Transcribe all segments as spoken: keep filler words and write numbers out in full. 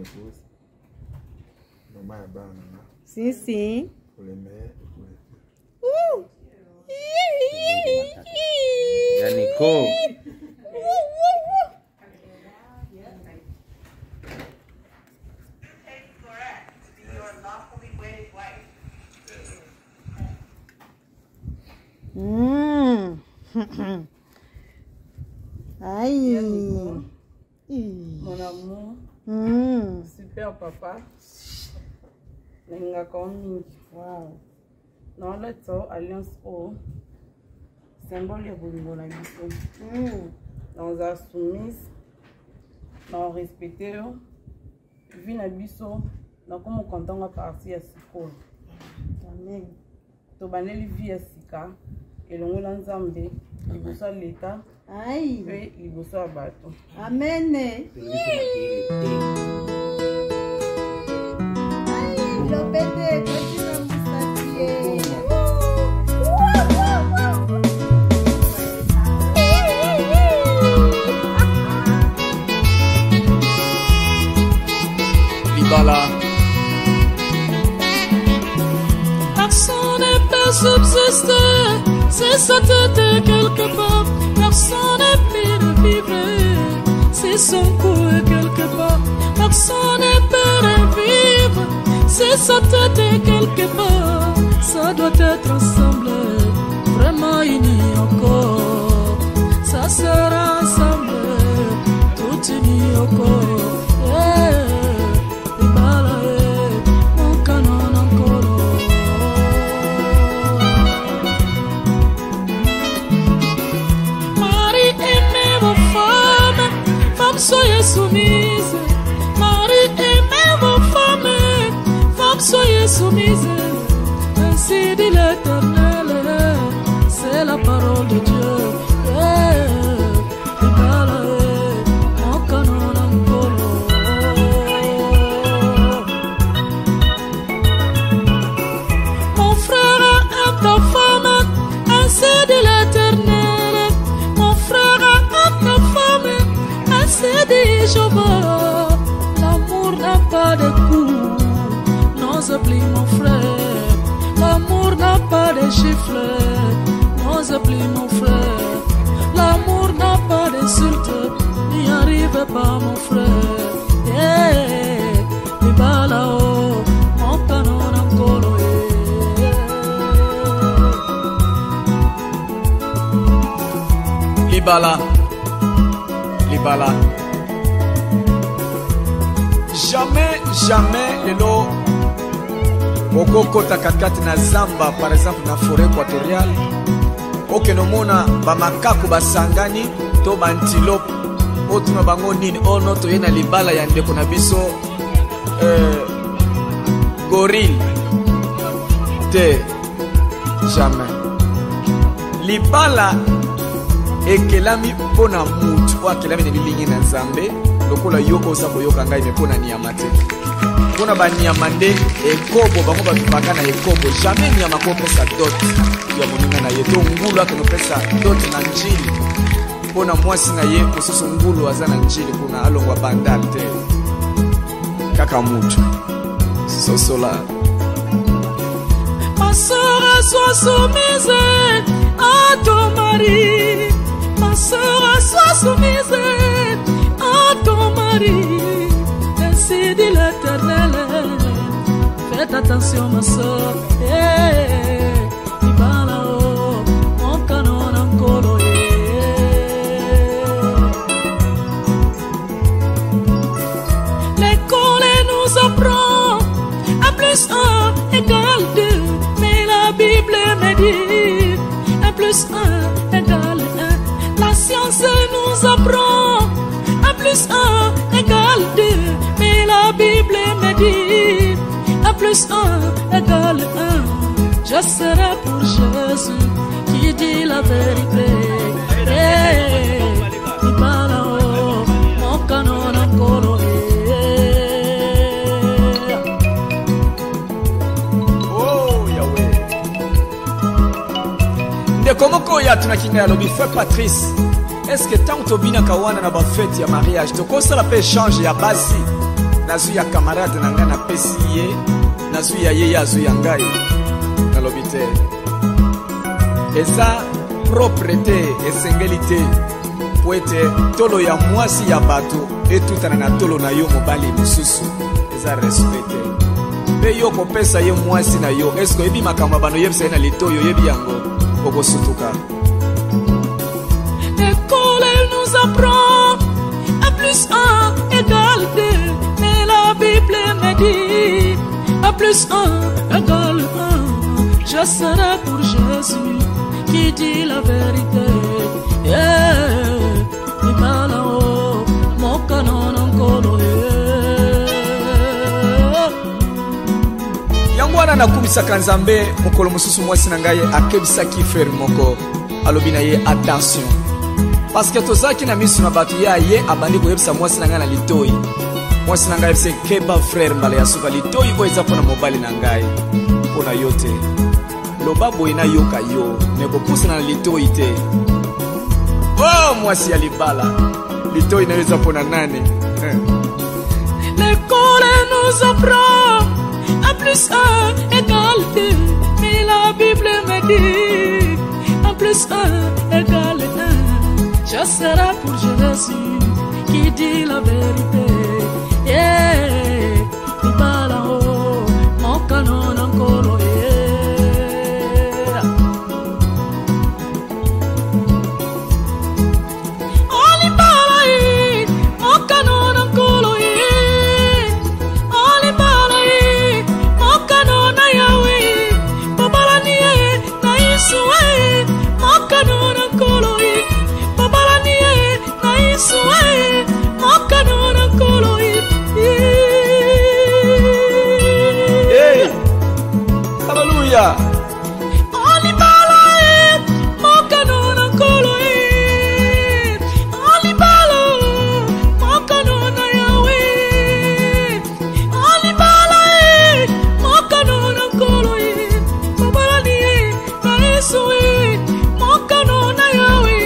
épouse. Maman est bonne. Si, si. Pour les mères et pour les filles. Yannico. Mmh. Aïe. Mon amour. Mmh. Super papa. Nenga komi. Wow. Non, là, alliance O. Symbole ya bolingo na biso. Mmh. Dans la soumise. Dans respecter. Vie na biso. Dans comment content à partir à siko. Amen. To baneli vie à sika. Et l'on l'a nzambe. Liboso l'état. Aïe. Et liboso abato. Amen. Aïe, lopete, continue moussatier. Libala. Personne ne peut subsister si sa tête est quelque part. Personne ne peut vivre si son cou est quelque part. Personne ne peut vivre si sa tête est quelque part. Ça doit être ensemble, vraiment unis encore. Ça sera ensemble, tout unis encore. Yeah. Soyez soumises, Marie, aimez vos femmes, femmes, soyez soumises. Ainsi dit l'Éternel, c'est la parole de Dieu. Mon frère aime ta femme, ainsi dit l'Éternel. Mon frère aime ta femme. C'est dit Jéhovah, l'amour n'a pas de goût. Non, oublie mon frère, l'amour n'a pas de chiffres. Non, oublie mon frère, l'amour n'a pas d'insulte. N'y arrive pas mon frère. Yeah, Libala-o, mon canon encore. Libala. Libala. Jamais, jamais, lelo, oko kota katikati na zamba, par exemple, na forêt équatoriale, okenomona ba makaku basangani, to ba antilope, otuna bango nini, ono to yena libala ya ndeko na biso, euh, gorille, te, jamais. Libala, ekelami pona mutu o akelami na lilingi na nzambe lokola yoko oza koyoka ngai mepona niyama te pona banyama nde ekobo bango babaka na ekobo jamais nyama kopesa dot ya moninga na ye to ngulu akenopesa dot na njili pona mwasi na ye mosusu ngulu aza na njili kuna alongwa bandal te kaka mutu sosola. Ma sœur, sois soumise à ton mari. Ma sœur, sois soumise à ton mari. Ainsi dit l'Éternel. Faites attention, ma sœur. Hey, Libala-o, mon canon encore. L'école nous apprend à plus un égale deux. Mais la Bible me dit un plus un égale un. La science nous apprend un plus un égale deux. Mais la Bible me dit un plus un égale un. Je serai pour Jésus qui dit la vérité. Hey, Libala-o, mon canon encore. Comment koya tunakinga lobi feu Patrice. Est-ce que tant que tobina kawana na ba fête ya mariage to kosa la pe change ya basi na nazwi ya camarade na ngai napesi ye nazwi ya ye ye azwi ya ngai nalobi te eza propre te esengeli te po ete tolo ya mwasi ya bato etutana na tolo na yo mobali mosusu eza respect te mpe yo kopesa ye mwasi na yo eske oyebi makambo ya bano oyebisa ye na litoyi oyebi yango okosutuka. L'école elle nous apprend à plus un égale deux, mais la Bible me dit à plus un égale un. Je serai pour Jésus qui dit la vérité. Yeah, il m'a là-haut, mon canon encore. Yango wana nakumisaka Nzambe mokolo mosusu mwasi na ngai akebisaki frère moko alobi na ye attention parce que tozaki na misu na bato ye aye abandi koyebisa mwasi na ngai na litoyi mwasi na ngai yebisa keba frère mbala ya suka litoyi oyo eza mpo na mobali na ngai mpo na yo te loba boye nayoka yo me kopusana na litoyi te. Oh mwasi ya libala litoyi na yo eza mpo na nani? L'école nous apprend à plus un égale deux, mais la Bible me dit à plus un égale un. Je serai pour Jésus qui dit la vérité. Yeah, il va là-haut, mon canon encore. Yeah. On y parle, mon canon encore. Yeah. On y parle, mon canon na Yahweh. Babala niye na Yeshua, mon canon encore. Sway, Mokanona Koloid. Hey, hallelujah. Only Bala, Mokanona Koloid. Only Bala, Mokanona Yahweh. Only Bala, Mokanona Koloid. Babani, Naisui, Mokanona Yahweh.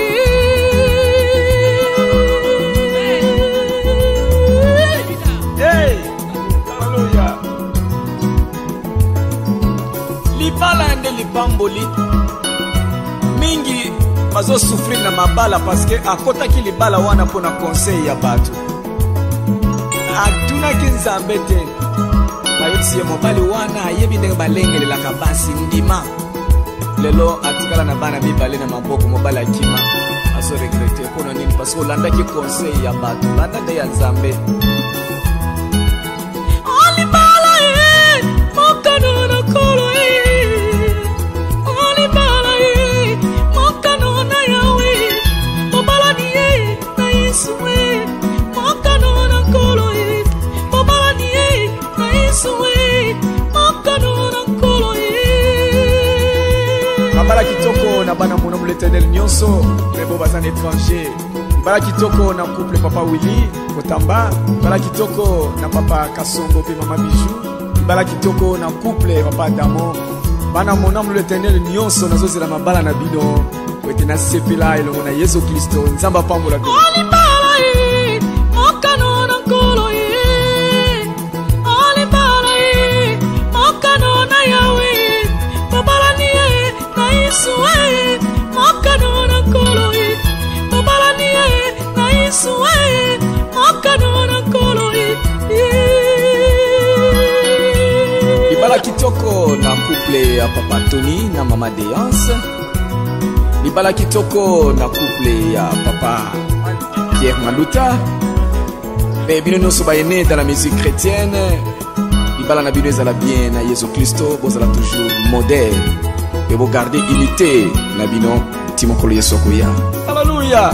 Libala nde libamboli mingi bazo souffrir na mabala parce que akotaki libala wana pona conseil ya bato atunaki Nzambe te ayebisi ye mobali wana ayebi ndenge balengelelaka basi ndima lelo atikala na bana mibale na maboko mobali akima azo regrete mpona nini parce que olandaki conseil ya bato landa nde ya Nzambe. Mbala kitoko na bana mona l'Éternel nyonso mebo bazan étranger. Mbala kitoko na couple papa Willy Kotamba. Mbala kitoko na papa Kasongo pe mama Bijou. Mbala kitoko na couple papa Damo. Bana mona l'Éternel nyonso nazozela mabala na bino kwete na sepela elongo na Yesu Kristo Nzamba pambola bino. Sway, Mokanona Koloid, Babalanie, nice way, Mokanona Koloid. Libala kitoko na couple ya papa Tony na mama Déance. Libala kitoko na couple ya papa Pierre Maluta. Mais bino no sobayene dans la musique chrétienne. Libala na bino ezala bien na Yesu Kristo, bozala toujours modèle. Et vous gardez unité, Nabino, Timokolo Yesokoya. Alléluia.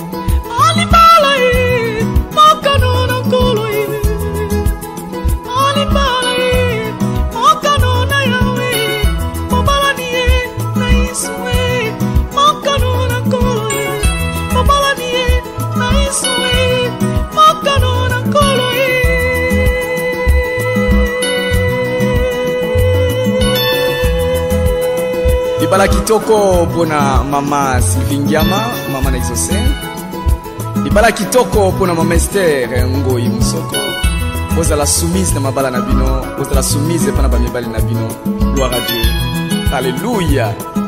Libala kitoko pona mama Sylvingiama, mama na Exaucé. Libala kitoko pona mama Esther Ngoi Musoko. bozala soumise na mabala na bino, bozala soumise epa na bamibali na bino. Gloire à Dieu. Alléluia.